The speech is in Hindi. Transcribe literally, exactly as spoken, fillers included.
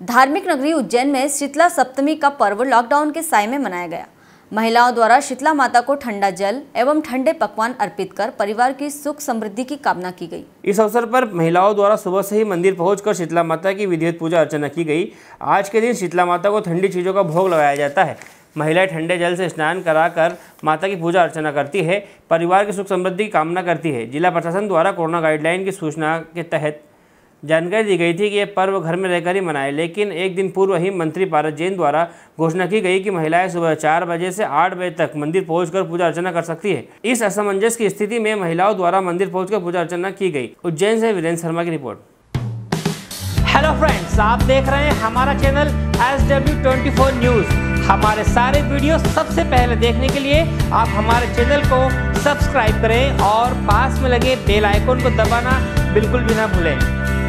धार्मिक नगरी उज्जैन में शीतला सप्तमी का पर्व लॉकडाउन के साए में मनाया गया। महिलाओं द्वारा शीतला माता को ठंडा जल एवं ठंडे पकवान अर्पित कर परिवार की सुख समृद्धि की कामना की गई। इस अवसर पर महिलाओं द्वारा सुबह से ही मंदिर पहुंचकर शीतला माता की विधिवत पूजा अर्चना की गई। आज के दिन शीतला माता को ठंडी चीज़ों का भोग लगाया जाता है। महिलाएं ठंडे जल से स्नान कराकर माता की पूजा अर्चना करती है, परिवार की सुख समृद्धि की कामना करती है। जिला प्रशासन द्वारा कोरोना गाइडलाइन की सूचना के तहत जानकारी दी गई थी कि यह पर्व घर में रहकर ही मनाएं, लेकिन एक दिन पूर्व ही मंत्री पारस जैन द्वारा घोषणा की गई कि महिलाएं सुबह चार बजे से आठ बजे तक मंदिर पहुंचकर पूजा अर्चना कर सकती है। इस असमंजस की स्थिति में महिलाओं द्वारा मंदिर पहुंचकर पूजा अर्चना की गई। उज्जैन से वीरेंद्र शर्मा की रिपोर्ट। हेलो फ्रेंड्स, आप देख रहे हैं हमारा channel S W twenty four news. हमारे सारे वीडियो सबसे पहले देखने के लिए आप हमारे चैनल को सब्सक्राइब करें और पास में लगे बेल आइकन को दबाना बिल्कुल भी ना भूलें।